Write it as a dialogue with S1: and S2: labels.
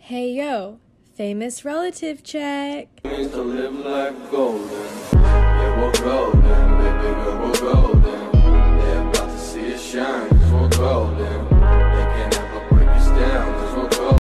S1: Hey yo, famous relative check.
S2: Used to live like golden. Yeah, we're golden.